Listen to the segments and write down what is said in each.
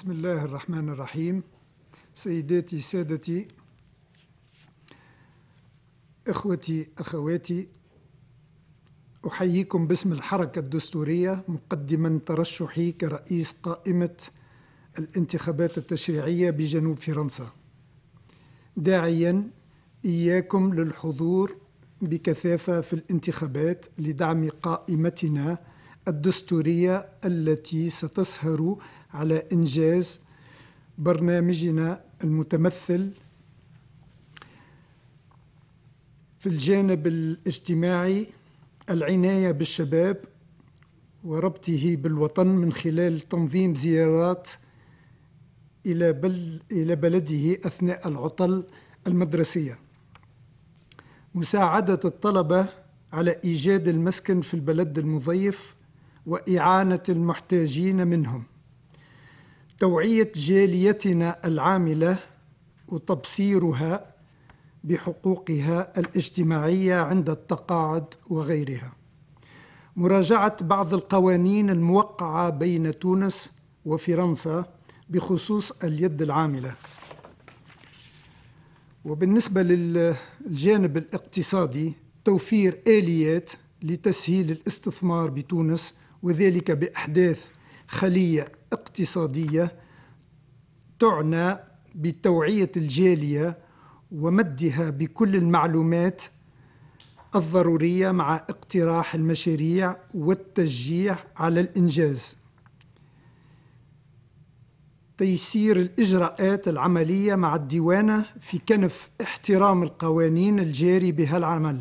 بسم الله الرحمن الرحيم. سيداتي سادتي، إخوتي أخواتي، أحييكم باسم الحركة الدستورية مقدما ترشحي كرئيس قائمة الانتخابات التشريعية بجنوب فرنسا، داعيا إياكم للحضور بكثافة في الانتخابات لدعم قائمتنا الدستورية التي ستسهر على إنجاز برنامجنا المتمثل في الجانب الاجتماعي، العناية بالشباب وربطه بالوطن من خلال تنظيم زيارات إلى بلده أثناء العطل المدرسية، مساعدة الطلبة على إيجاد المسكن في البلد المضيف وإعانة المحتاجين منهم، توعية جاليتنا العاملة وتبصيرها بحقوقها الاجتماعية عند التقاعد وغيرها، مراجعة بعض القوانين الموقعة بين تونس وفرنسا بخصوص اليد العاملة. وبالنسبة للجانب الاقتصادي، توفير آليات لتسهيل الاستثمار بتونس، وذلك بإحداث خلية اقتصادية تعنى بتوعية الجالية ومدها بكل المعلومات الضرورية مع اقتراح المشاريع والتشجيع على الإنجاز، تيسير الإجراءات العملية مع الديوانة في كنف احترام القوانين الجاري بها العمل،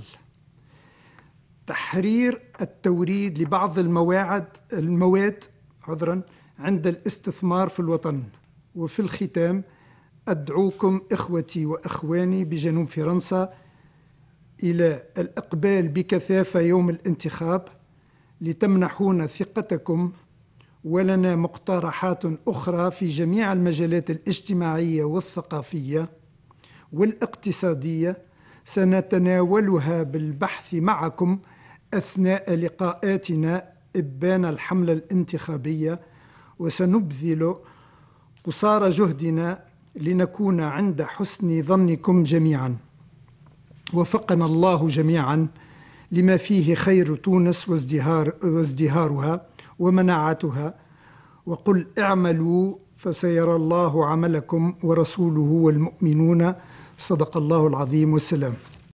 تحرير التوريد لبعض المواد عند الاستثمار في الوطن. وفي الختام أدعوكم إخوتي وأخواني بجنوب فرنسا إلى الإقبال بكثافة يوم الانتخاب لتمنحونا ثقتكم ولنا مقترحات أخرى في جميع المجالات الاجتماعية والثقافية والاقتصادية سنتناولها بالبحث معكم أثناء لقاءاتنا إبان الحملة الانتخابية، وسنبذل قصارى جهدنا لنكون عند حسن ظنكم جميعا. وفقنا الله جميعا لما فيه خير تونس وازدهارها ومناعتها، وقل اعملوا فسيرى الله عملكم ورسوله والمؤمنون. صدق الله العظيم، والسلام.